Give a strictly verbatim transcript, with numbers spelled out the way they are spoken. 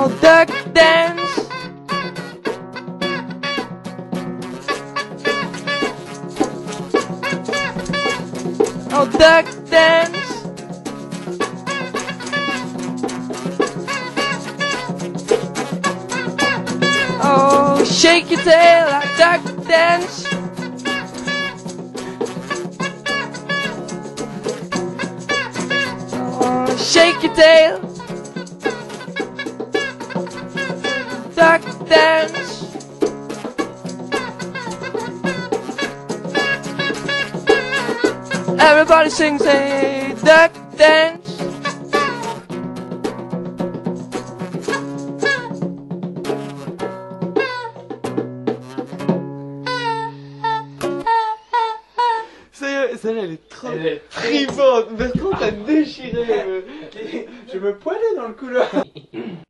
Oh, duck dance. Oh, duck dance. Oh, shake your tail like duck dance. Oh, shake your tail. Duck dance. Everybody sings a duck dance. Celle-là, elle est trop Elle est tripante. Bertrand, t'as déchiré. Je me poilais dans le couloir.